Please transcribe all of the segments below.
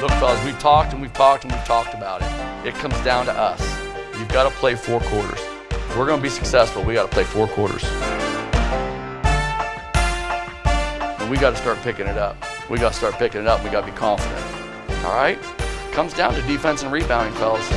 Look, fellas, we've talked and we've talked and we've talked about it. It comes down to us. You've got to play 4 quarters. If we're going to be successful, we got to play 4 quarters. And we got to start picking it up. We got to start picking it up. We got to be confident. All right? It comes down to defense and rebounding, fellas.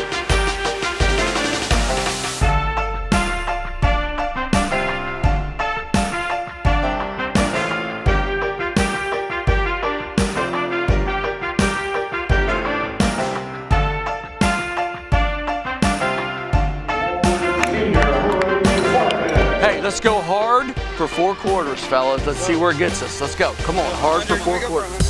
Hey, let's go hard for 4 quarters, fellas. Let's see where it gets us. Let's go. Come on, hard for 4 quarters.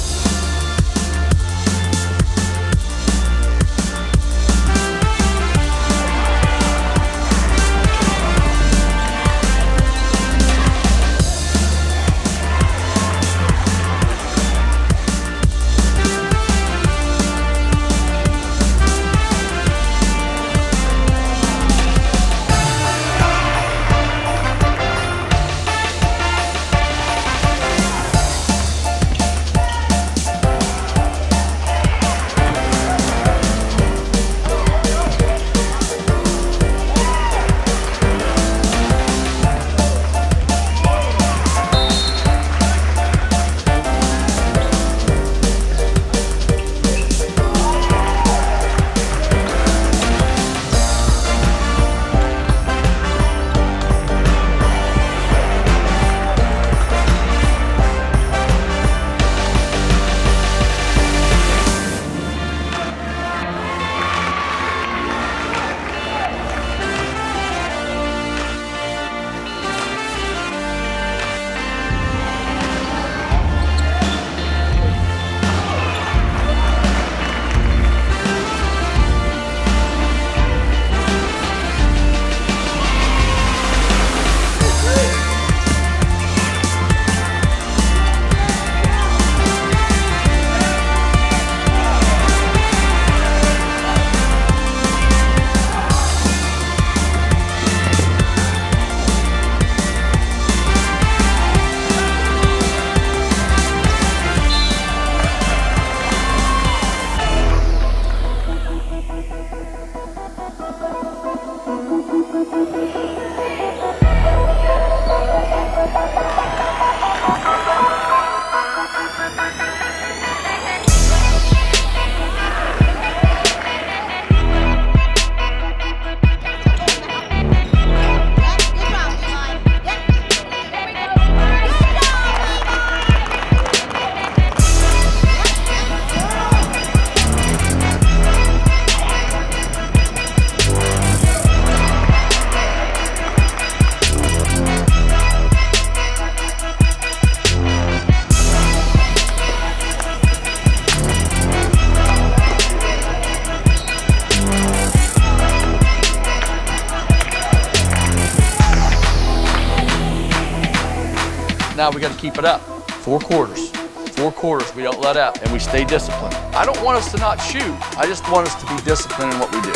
Now we got to keep it up. 4 quarters. 4 quarters, we don't let up, and we stay disciplined. I don't want us to not shoot. I just want us to be disciplined in what we do.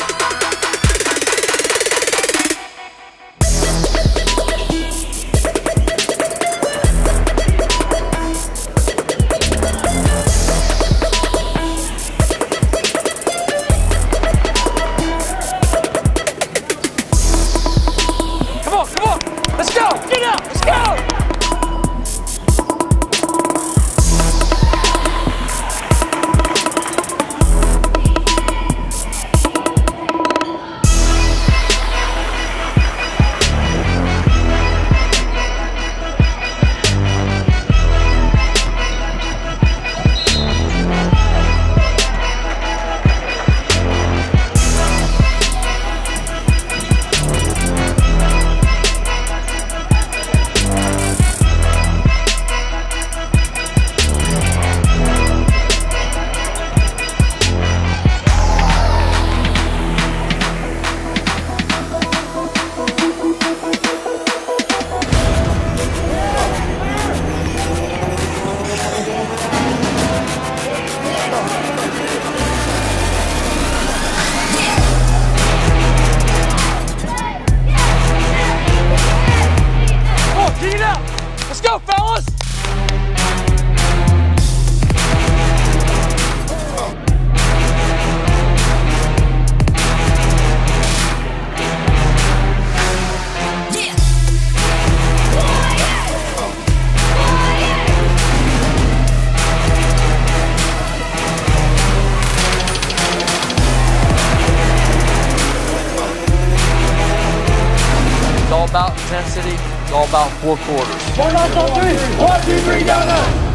Come on, come on. Let's go. Get up. Let's go. intensity. It's all about 4 quarters. 1, 2, 3, down there.